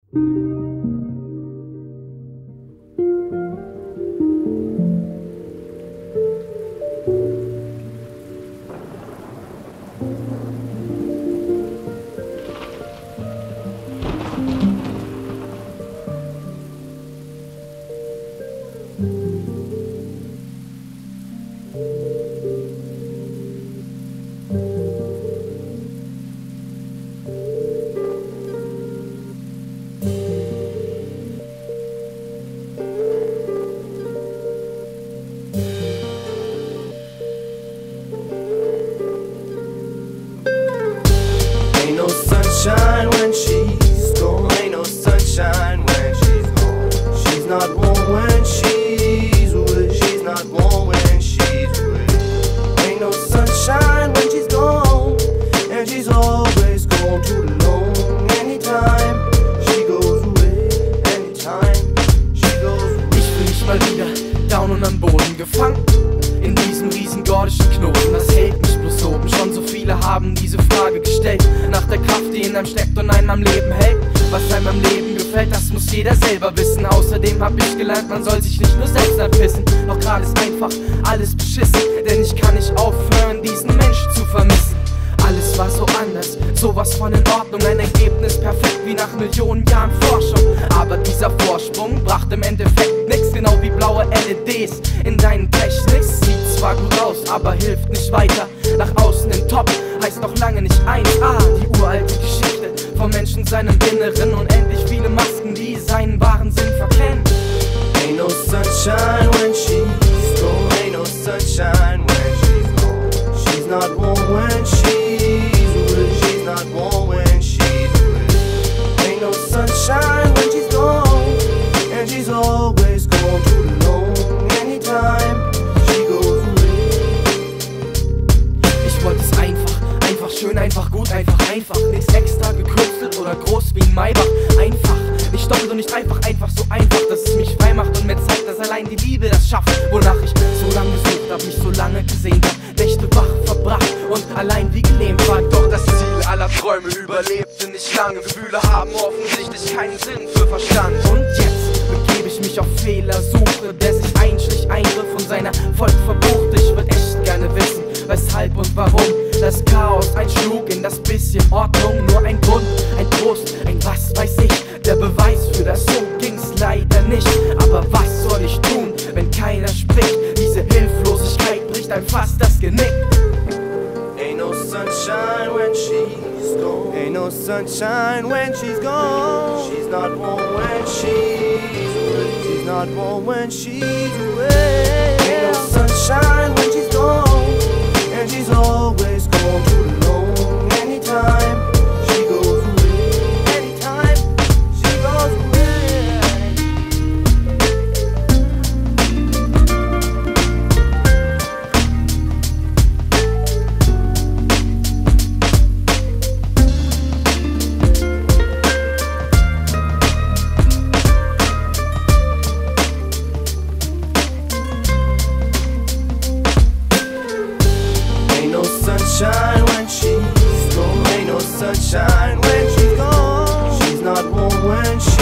Sunshine when she's gone, ain't no sunshine when she's gone. She's not warm when she's away. She's not warm when she's away. Ain't no sunshine when she's gone, and she's always gone too long. Anytime she goes away, anytime she goes away. Ich fühl mich mal wieder down und am Boden gefangen in diesem riesen gordischen Knoten. Das hält mich bloß oben. Schon so viele haben diese Frage gestellt nach der Kraft, die in einem steckt und einen am Leben hält. Was einem am Leben gefällt, das muss jeder selber wissen. Außerdem hab ich gelernt, man soll sich nicht nur selbst erpissen. Doch gerade ist einfach alles beschissen, denn ich kann nicht aufhören, diesen Mensch zu vermissen. Alles war so anders, sowas von in Ordnung. Ein Ergebnis perfekt wie nach Millionen Jahren Forschung. Aber dieser Vorsprung brachte im Endeffekt nix, genau wie blaue LEDs in deinen Technics. Sieht zwar gut aus, aber hilft nicht weiter. Nach außen in Top heißt noch lange nicht 1A. Die uralte Geschichte vom Menschen, seinem Inneren. Unendlich viele Masken, die seinen wahren Sinn verkennen. Ain't no sunshine when she's gone. Ain't no sunshine when she's gone. She's not warm when she's away. She's not warm when she's away. Ain't no sunshine when she's gone, and she's always gone too long. Anytime she goes away. Ich wollte es einfach schön, einfach gut, einfach. Nichts extra gekünstelt oder groß wie ein Maybach. Einfach, nicht doppelt und nicht einfach so einfach, dass es mich frei macht und mir zeigt, dass allein die Liebe das schafft. Wonach ich so lange gesucht hab, mich so lange gesehen hab, Nächte wach verbracht und allein wie gelähmt war. Doch das Ziel aller Träume überlebte nicht lange. Gefühle haben offensichtlich keinen Sinn für Verstand. Und jetzt begebe ich mich auf Fehlersuche, der sich einschlich, Eingriff und seiner Volk verbuchte. Ich würd echt gerne wissen, weshalb und warum das Chaos einschlug in das bisschen Ordnung. Nur ein Grund, ein Trost, ein was weiß ich. Der Beweis für das so ging's leider nicht. Aber was soll ich tun, wenn keiner spricht? Diese Hilflosigkeit bricht einem fast das Genick. Ain't no sunshine when she's gone. Ain't no sunshine when she's gone. She's not warm when she's away. She's not warm when she's away. Ain't no sunshine when she's gone, and she's always gone too long. Anytime she goes away, anytime she goes away. Ain't no sunshine when she's gone. Ain't no sunshine when she's gone. She's not warm when she's